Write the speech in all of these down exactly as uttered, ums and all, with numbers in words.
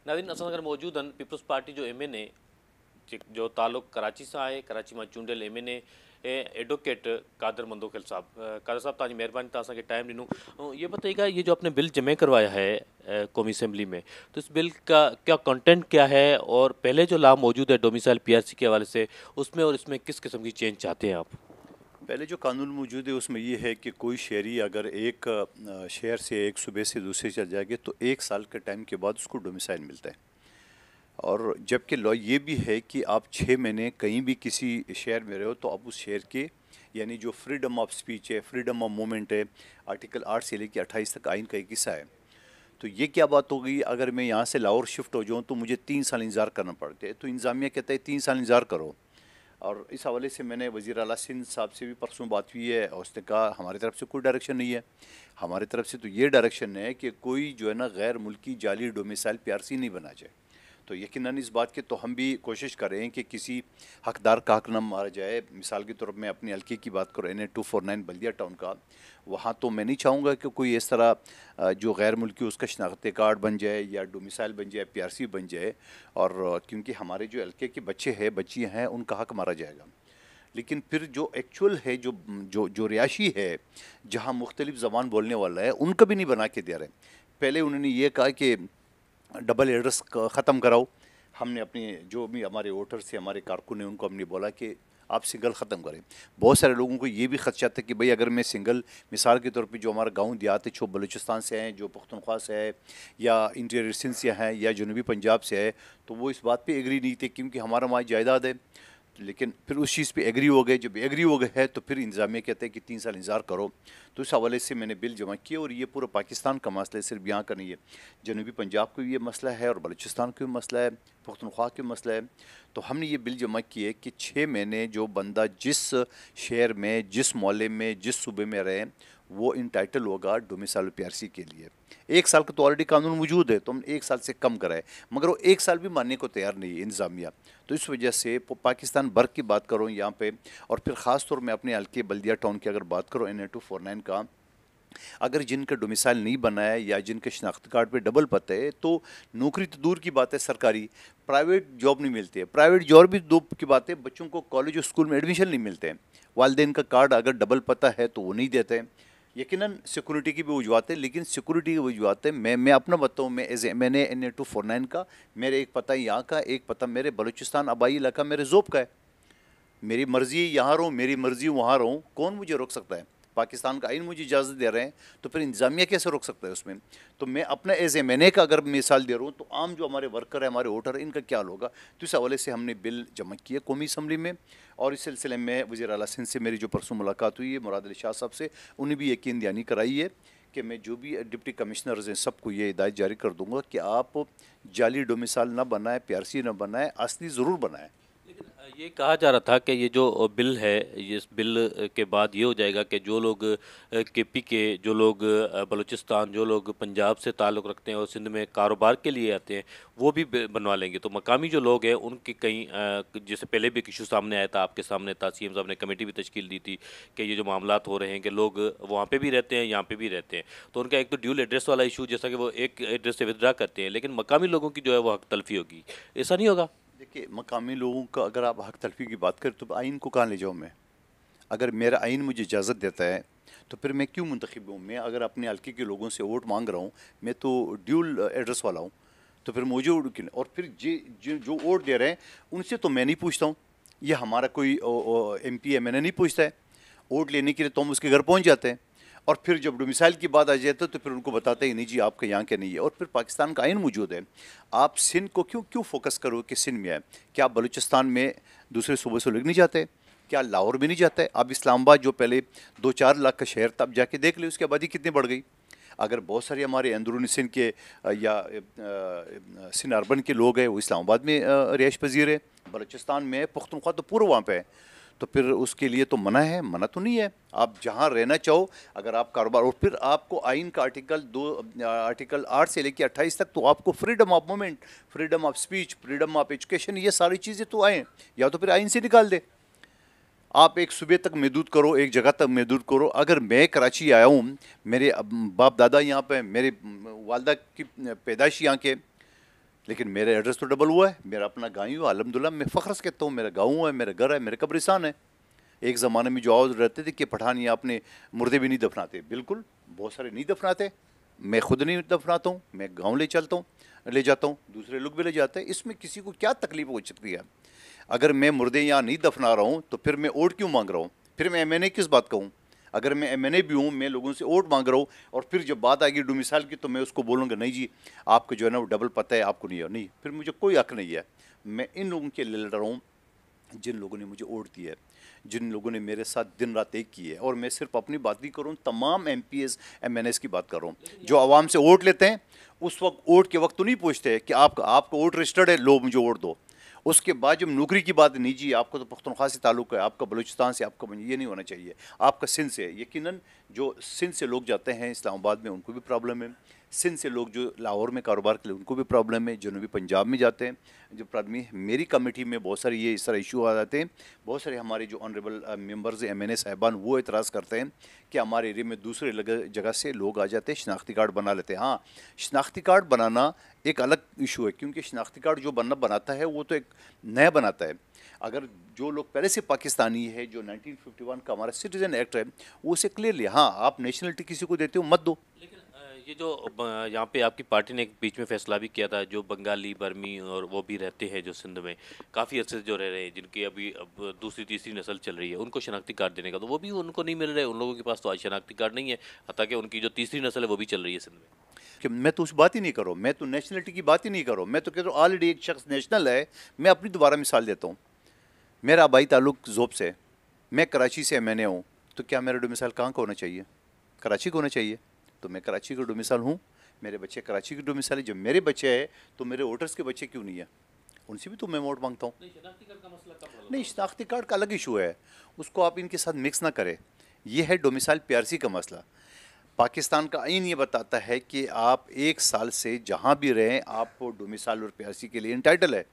नाज़रीन असां सां गॾु मौजूदु आहिनि पीपल्स पार्टी जो एम एन ए जो ताल्लुक़ कराची सां आहे, कराची मां चूंडियल एम एन ए ऐं एडवोकेट कादर मंदोखिल साहब। कादर साहब तव्हांजी महिरबानी तव्हां असांखे टाइम ॾिनो। ऐं ये बताइएगा ये जो आपने बिल जमा करवाया है अ, कौमी असेंबली में, तो इस बिल का क्या कंटेंट क्या है और पहले जो लॉ मौजूद है डोमिसाइल पी आर सी के हवाले से उसमें और इसमें किस किस्म की चेंज चाहते हैं आप? पहले जो कानून मौजूद है उसमें ये है कि कोई शहरी अगर एक अ, शहर से एक सूबे से दूसरे चल जाएगा तो एक साल के टाइम के बाद उसको डोमिसाइल मिलता है। और जबकि लॉ ये भी है कि आप छः महीने कहीं भी किसी शहर में रहे हो तो आप उस शहर के यानी जो फ्रीडम ऑफ स्पीच है, फ्रीडम ऑफ मूवमेंट है, आर्टिकल आठ से लेकर अट्ठाईस तक आइन का एक हिस्सा है। तो ये क्या बात हो गई, अगर मैं यहाँ से लाहौर शिफ्ट हो जाऊँ तो मुझे तीन साल इंतज़ार करना पड़ता है। तो इंतज़ामिया कहता है तीन साल इंतज़ार करो। और इस हवाले से मैंने वज़ीर आला सिंध साहब से भी परसों बात हुई है और उसने कहा हमारी तरफ से कोई डायरेक्शन नहीं है। हमारी तरफ से तो ये डायरेक्शन है कि कोई जो है ना गैर मुल्की जाली डोमिसाइल पी आर सी नहीं बना जाए। तो यकीनन इस बात की तो हम भी कोशिश कर रहे हैं कि किसी हकदार का हक न मारा जाए। मिसाल के तौर पर मैं अपने हल्के की बात करूँ, N A two four nine Baldia town का, वहाँ तो मैं नहीं चाहूँगा कि कोई इस तरह अ, जो गैर मुल्की उसका शनाख्ती कार्ड बन जाए या डोमिसाइल बन जाए, पी आर सी बन जाए। और अ, क्योंकि हमारे जो हल्के के बच्चे हैं, बच्चियाँ हैं, उनका हक मारा जाएगा। लेकिन फिर जो एक्चुअल है, जो जो जो रिहायशी है, जहाँ मुख्तलिफ ज़बान बोलने वाला है, उनका भी नहीं बना के दे रहे। पहले उन्होंने ये कहा कि डबल एड्रेस ख़त्म कराओ। हमने अपने जो भी हमारे वोटर से हमारे कारकुन हैं उनको हमने बोला कि आप सिंगल ख़त्म करें। बहुत सारे लोगों को ये भी खदशा था कि भाई अगर मैं सिंगल, मिसाल के तौर पे जो हमारा गांव देहात है, जो बलूचिस्तान से हैं, जो पख्तूनख्वा से है या इंटीरियर सिंध से हैं या जनूबी पंजाब से है, तो वो इस बात पे एग्री नहीं थे क्योंकि हमारा वहाँ जायदाद है। लेकिन फिर उस चीज़ पे एग्री हो गए। जब एग्री हो गए है तो फिर इंतज़ामिया कहते हैं कि तीन साल इंतज़ार करो। तो इस हवाले से मैंने बिल जमा किया और ये पूरा पाकिस्तान का मसला है, सिर्फ यहाँ का नहीं है। जनूबी पंजाब का भी ये मसला है और बलूचिस्तान का भी मसला है, पख्तूनख्वा का भी मसला है। तो हमने ये बिल जमा किए कि छः महीने जो बंदा जिस शहर में, जिस मोहल्ले में, जिस सूबे में रहे, वो इंटाइटल होगा डोमिसाइल पी आर सी के लिए। एक साल का तो ऑलरेडी कानून मौजूद है, तो हम एक साल से कम कराए, मगर वो एक साल भी मानने को तैयार नहीं है इंतज़ामिया। तो इस वजह से पाकिस्तान भर की बात करूँ यहाँ पे, और फिर ख़ास तौर में अपने हल्के बल्दिया टाउन की अगर बात करूँ, N A two four nine का, अगर जिनका डोमिसाइल नहीं बना है या जिनके शनाख्ती कार्ड पे डबल पता है, तो नौकरी तो दूर की बात है, सरकारी प्राइवेट जॉब नहीं मिलती है। प्राइवेट जॉब भी दूर की बात है, बच्चों को कॉलेज और स्कूल में एडमिशन नहीं मिलते हैं। वालदेन का कार्ड अगर डबल पता है तो वो नहीं देते हैं। यकीनन सिक्योरिटी की भी वजूहत है, लेकिन सिक्योरिटी की वजूहत है, मैं मैं अपना बताऊँ, मैं एज मैंने N A two four nine का, मेरे एक पता यहाँ का, एक पता मेरे बलूचिस्तान आबाई इलाका मेरे ज़ोब का है। मेरी मर्ज़ी यहाँ रहूँ, मेरी मर्ज़ी वहाँ रहूँ, कौन मुझे रोक सकता है? पाकिस्तान का आइन मुझे इजाज़त दे रहे हैं, तो फिर इंतज़ामिया कैसे रोक सकता है उसमें? तो मैं अपना एज ए मैंने का अगर मिसाल दे रहा हूँ, तो आम जो हमारे वर्कर है, हमारे वोटर है, इनका क्या होगा? तो इस हवाले से हमने बिल जमा किया कौमी असम्बली में। और इस सिलसिले में वज़ीर आला सिंध से मेरी जो परसों मुलाकात हुई है, मुराद अली शाह साहब से, उन्हें भी यकीन दहानी कराई है कि मैं जो भी डिप्टी कमिश्नर्स हैं सबको ये हिदायत जारी कर दूँगा कि आप जाली डोमिसाइल ना बनाएं, पी आर सी ना बनाएं, असली ज़रूर बनाएं। लेकिन अ, ये कहा जा रहा था कि ये जो अ, बिल है, ये इस बिल अ, के बाद ये हो जाएगा कि जो लोग के पी के, जो लोग अ, बलूचिस्तान, जो लोग पंजाब से ताल्लुक़ रखते हैं और सिंध में कारोबार के लिए आते हैं, वो भी ब- बनवा लेंगे। तो मकामी जो लोग हैं उनकी कहीं अ, जैसे पहले भी एक इशू सामने आया था, आपके सामने था, सी एम साहब ने कमेटी भी तश्कील दी थी कि ये जो मामलात हो रहे हैं कि लोग वहाँ पे भी रहते हैं, यहाँ पे भी रहते हैं, तो उनका एक तो ड्यूल एड्रेस वाला इशू, जैसा कि वो एक एड्रेस से विदड्रा करते हैं, लेकिन मकामी लोगों की जो है वो हक तलफी होगी। ऐसा नहीं होगा? देखिए, मकामी लोगों का अगर आप हक तलफी की बात करें तो आइन को कहाँ ले जाऊँ मैं? अगर मेरा आइन मुझे इजाज़त देता है तो फिर मैं क्यों मुंतखब हूँ? मैं अगर अपने हल्के के लोगों से वोट मांग रहा हूँ, मैं तो ड्यूल एड्रेस वाला हूँ, तो फिर मुझे वोट क्यों? और फिर जे जो जो वोट दे रहे हैं उनसे तो मैं नहीं पूछता हूँ, ये हमारा कोई एम पी है, मैंने नहीं पूछता है। वोट लेने के लिए तो हम उसके घर पहुँच जाते हैं, और फिर जब डोमिसाइल की बात आ जाती है तो फिर उनको बताते हैं नहीं जी आपके यहाँ के नहीं है। और फिर पाकिस्तान का आइन मौजूद है, आप सिंध को क्यों क्यों फोकस करो कि सिंध में है? क्या आप बलूचिस्तान में दूसरे सूबे से लोग नहीं जाते? क्या लाहौर भी नहीं जाता है? अब इस्लामाबाद जो पहले दो चार लाख का शहर था, अब जाके देख ले उसकी आबादी कितनी बढ़ गई। अगर बहुत सारे हमारे अंदरूनी सिंध के अ, या अ, अ, सिंध अर्बन के लोग हैं, वो इस्लामाबाद में अ, रिहाइश पजीर है, बलूचिस्तान में पख्तूनख्वा तो पूरा वहाँ पे है। तो फिर उसके लिए तो मना है? मना तो नहीं है, आप जहाँ रहना चाहो, अगर आप कारोबार, और फिर आपको आइन का आर्टिकल दो आर्टिकल आठ से लेकर अट्ठाईस तक तो आपको freedom of movement, freedom of speech, freedom of education, ये सारी चीज़ें तो आए, या तो फिर आइन से निकाल दे। आप एक सूबे तक महदूद करो, एक जगह तक महदूद करो। अगर मैं कराची आया हूँ, मेरे अब बाप दादा यहाँ पे, मेरे वालदा की पैदाइश यहाँ के, لیکن میرا ایڈریس تو ڈبل ہوا ہے. میرا اپنا گاؤں ہے, الحمدللہ میں فخر سے کہتا ہوں میرا گاؤں ہے, میرا گھر ہے, میرے قبرستان ہے. ایک زمانے میں جو آواز رہتے تھے کہ پٹھان یہاں اپنے مردے بھی نہیں دفناتے, بالکل بہت سارے نہیں دفناتے. میں خود نہیں دفناتا ہوں, میں گاؤں لے چلتا ہوں, لے جاتا ہوں, دوسرے لوگ بھی لے جاتے ہیں. اس میں کسی کو کیا تکلیف ہو سکتی ہے؟ اگر میں مردے یہاں نہیں دفنا رہا ہوں تو پھر میں ووٹ کیوں مانگ رہا ہوں؟ پھر میں ایم این اے کس بات کا ہوں؟ اگر میں ایم این اے بھی ہوں, میں لوگوں سے ووٹ مانگ رہا ہوں, اور پھر جب بات آئے گی ڈومیسائل کی تو میں اس کو بولوں گا نہیں جی آپ کو جو ہے نا وہ ڈبل پتہ ہے, آپ کو نہیں ہے. نہیں, پھر مجھے کوئی حق نہیں ہے. میں ان لوگوں کے لیے لڑ رہا ہوں جن لوگوں نے مجھے ووٹ دیا ہے, جن لوگوں نے میرے ساتھ دن رات ایک کی ہے. اور میں صرف اپنی بات نہیں کروں, تمام M P As M N S کی بات کر رہا ہوں جو عوام سے ووٹ لیتے ہیں. اس وقت ووٹ کے وقت تو نہیں پوچھتے کہ آپ کا آپ کا ووٹ رجسٹرڈ ہے, لو مجھے ووٹ دو. اس کے بعد جب نوکری کی بات نہیں جی آپ کا تو پختونخوا سے تعلق ہے, آپ کا بلوچستان سے, آپ کا یہ نہیں ہونا چاہیے, آپ کا سندھ سے. یقیناً جو سندھ سے لوگ جاتے ہیں اسلام آباد میں ان کو بھی پرابلم ہے, سندھ سے لوگ جو لاہور میں کاروبار کے لیے ان کو بھی پرابلم ہے, جنوبی پنجاب میں جاتے ہیں جو آدمی. میری کمیٹی میں بہت سارے یہ اس طرح ایشو آ جاتے ہیں. بہت سارے ہمارے جو honourable members M N A صاحبان وہ اعتراض کرتے ہیں کہ ہمارے ایریا میں دوسرے جگہ سے لوگ آ جاتے ہیں, شناختی کارڈ بنا لیتے ہیں. ہاں, شناختی کارڈ بنانا ایک الگ ایشو ہے, کیونکہ شناختی کارڈ جو بننا بناتا ہے وہ تو ایک نیا بناتا ہے. اگر جو لوگ پہلے سے پاکستانی ہے, جو نائنٹین ففٹی ون کا ہمارا سٹیزن ایکٹ ہے, وہ اسے کلیئرلی, ہاں آپ نیشنلٹی کسی کو دیتے ہو مت دو. لیکن یہ جو یہاں پہ آپ کی پارٹی نے ایک بیچ میں فیصلہ بھی کیا تھا, جو بنگالی برمی اور وہ بھی رہتے ہیں جو سندھ میں کافی عرصے سے جو رہ رہے ہیں, جن کی ابھی اب دوسری تیسری نسل چل رہی ہے, ان کو شناختی کارڈ دینے کا تو وہ بھی ان کو نہیں مل رہے. ان لوگوں کے پاس تو آج شناختی کارڈ نہیں ہے, حتیٰ کہ ان کی جو تیسری نسل ہے وہ بھی چل رہی ہے سندھ میں. کہ میں تو اس بات ہی نہیں کروں, میں تو نیشنلٹی کی بات ہی نہیں کروں. میں تو کہتا ہوں آلریڈی ایک شخص نیشنل ہے. میں اپنی دوبارہ مثال دیتا ہوں, میرا آبائی تعلق ذوب سے, میں کراچی سے ایم این اے ہوں, تو کیا میرا ڈومیسائل کہاں کا ہونا چاہیے؟ کراچی کا ہونا چاہیے. تو میں کراچی کا ڈومیسائل ہوں, میرے بچے کراچی کی ڈومیسائل ہے. جب میرے بچے ہیں تو میرے ووٹرس کے بچے کیوں نہیں ہیں؟ ان سے بھی تو میں ووٹ مانگتا ہوں. نہیں, شناختی کارڈ کا الگ ایشو ہے, اس کو آپ ان کے ساتھ مکس نہ کریں. یہ ہے ڈومیسائل پی آر سی کا مسئلہ. پاکستان کا آئین یہ بتاتا ہے کہ آپ ایک سال سے جہاں بھی رہیں آپ کو ڈومیسائل اور پی آر سی کے لیے انٹائٹل ہے.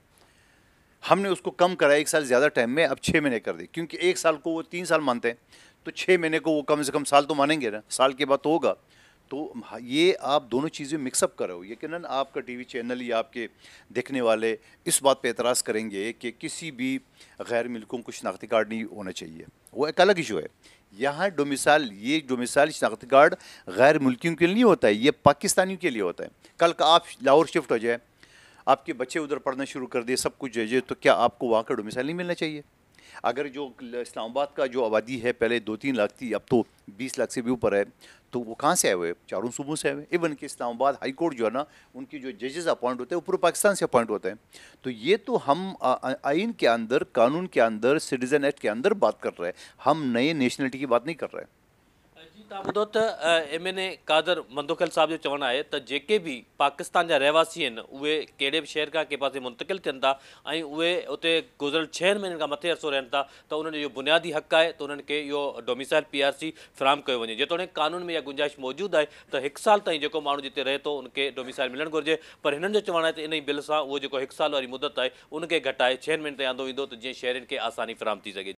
ہم نے اس کو کم کرا ایک سال زیادہ ٹائم میں, اب چھ مہینے کر دی, کیونکہ ایک سال کو وہ تین سال مانتے ہیں, تو چھ مہینے کو وہ کم سے کم سال تو مانیں گے نا, سال کے بعد تو ہوگا. تو یہ آپ دونوں چیزیں مکس اپ کرو. یقیناً آپ کا ٹی وی چینل یا آپ کے دیکھنے والے اس بات پہ اعتراض کریں گے کہ کسی بھی غیر ملکوں کو شناختی کارڈ نہیں ہونا چاہیے, وہ ایک الگ ایشو ہے. یہاں ڈومیسائل, یہ ڈومیسائل شناختی کارڈ غیر ملکیوں کے لیے نہیں ہوتا ہے, یہ پاکستانیوں کے لیے ہوتا ہے. کل کا آپ لاہور شفٹ ہو جائے, آپ کے بچے ادھر پڑھنا شروع کر دیے, سب کچھ ہے, تو کیا آپ کو وہاں کا ڈومیسائل نہیں ملنا چاہیے؟ اگر جو اسلام آباد کا جو آبادی ہے پہلے دو تین لاکھ تھی, اب تو بیس لاکھ سے بھی اوپر ہے, تو وہ کہاں سے آئے ہوئے؟ چاروں صوبوں سے آئے ہوئے. ایون کہ اسلام آباد ہائی کورٹ جو ہے نا, ان کی جو ججز اپوائنٹ ہوتے ہیں وہ پورے پاکستان سے اپوائنٹ ہوتے ہیں. تو یہ تو ہم آئین کے اندر, قانون کے اندر, سٹیزن ایکٹ کے اندر بات کر رہے ہیں, ہم نئے نیشنلٹی کی بات نہیں کر رہے. جی تابو تو ایم این اے قادر مندوکل صاحب جو چونا ہے تو جے بھی پاکستان جا رہواسی ہیں وہ کہڑے بھی شہر کا کے پاس منتقل تھن تھا اور وہ اتنے گزرل چھن مہینن کا متھے عرصو رہن تھا, تو انہوں نے جو بنیادی حق ہے تو انہوں کے یہ ڈومیسائل پی آر سی فراہم کیا وجے. جتوڑیک قانون میں یہ گنجائش موجود ہے تو ایک سال تھی جو مانو جتنے رہے تو ان کے ڈومیسائل ملن گھرجے, پر انہوں جو چونا ہے تو ان بل سے وہ ایک سال والی مدت ہے ان کے گھٹائے چھن مہینے تھی آندو ویندو تو جی شہرن کے آسانی فراہم تھی سکے.